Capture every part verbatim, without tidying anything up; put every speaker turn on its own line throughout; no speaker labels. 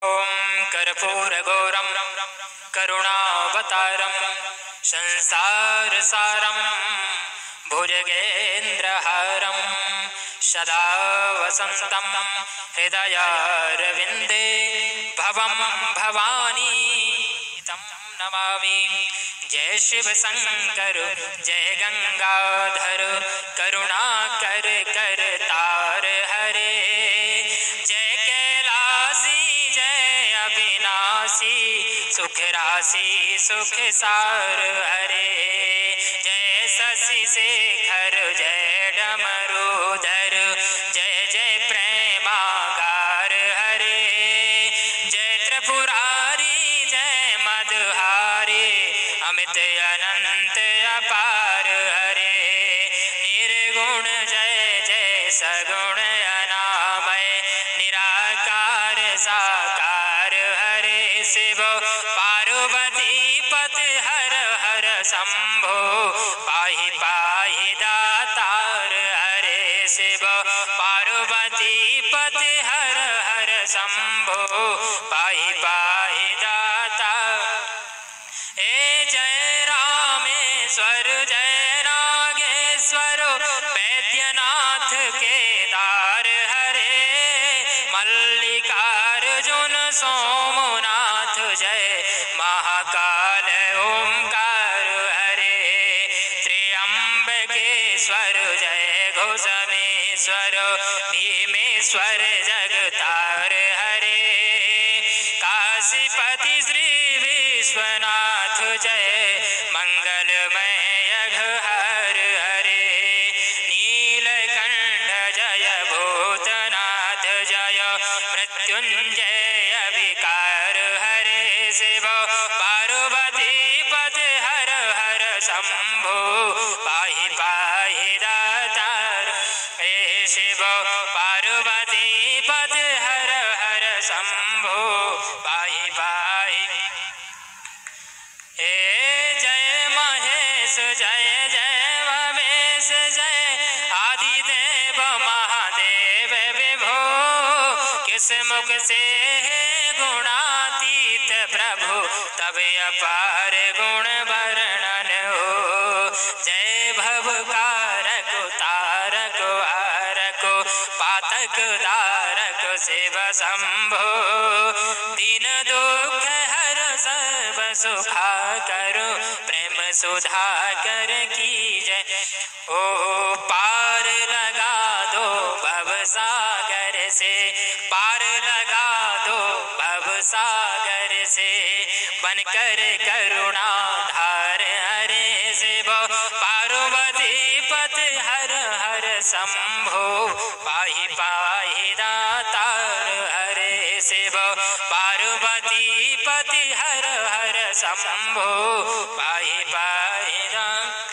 ओम कर्पूरगौरम करुणावतारम संसारसारम भुजगेन्द्रहारम सदा वसन्तं हृदयारविन्दे भवं भवानी तं नमामि। जय शिव शंकर जय गंगाधर करुणाकर कर तार हरे। जय कैलासी जय अविनाशी सुख राशि सुख सार हरे। जय शशि शेखर जय डमरूधर जय जय प्रेमागार हरे। जय त्रिपुरारी जय मदहारी अमित अनंत अपार हरे। निर्गुण जय जय सगुण अनामय निराकार साकार हरे। शिव पार्वती पति हर हर शंभो पाहि पाहि दातार हरे। शिव पार्वती पति हर हर शंभो पाहि पाहि दातार। हे जय रामेश्वर जय नागेश्वर वैद्यनाथ केदार हरे। मल्लिकार्जुन सोमनाथ जय महाकाल ओंकार हरे। त्र्यंबकेश्वर जय घोषमेश्वर भीमेश्वर जगतार हरे। काशीपति श्री विश्वनाथ जय मंगलमय अघहर हरे। नीलकंठ जय भूतनाथ जय मृत्युंजय विकार हरे। शिव पार्वती पति हर हर शंभो पाहि पाहि दातार। हे शिव पार्वती पति हर हर शंभो पाहि पाहि। हे जय महेश जय जय भवेश जय आदिदेव महादेव विभो। किस मुख से गुणातीत प्रभु तब अपार गुण वर्णन हो। जय भवकारक तारक हारक पातक दारक शिव शंभो। दीन दुख हर सर्व सुखा करो प्रेम सुधा कर की जय। ओ पार लगा दो भव सागर से पार लगा दो भव सागर से बनकर करुणा धार हरे। शिव पार्वती पति हर हर शंभो पाहि पाहि दातार हरे। शिव पार्वती पति हर हर शंभो पाहि पाहि दातार।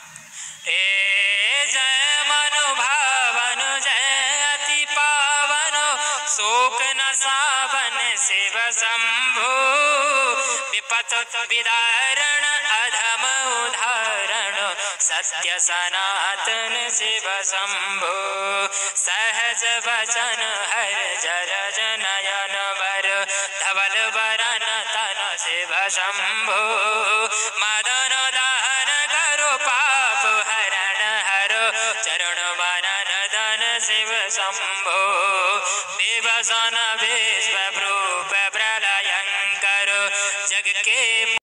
हे जय मनुभावन जय अति पावन शोक न सावन शिव शंभो। विपत विदारण अधम उदाहरण सत्य सनातन शिव शंभो। सहज वचन हर जर जनयन वर धवल वरन तन शिव शंभो। मदन दहन करो पाप हरण हरो चरण मनन धन शिव शंभो। विवसन विश्व रूप प्रलयंकर जग के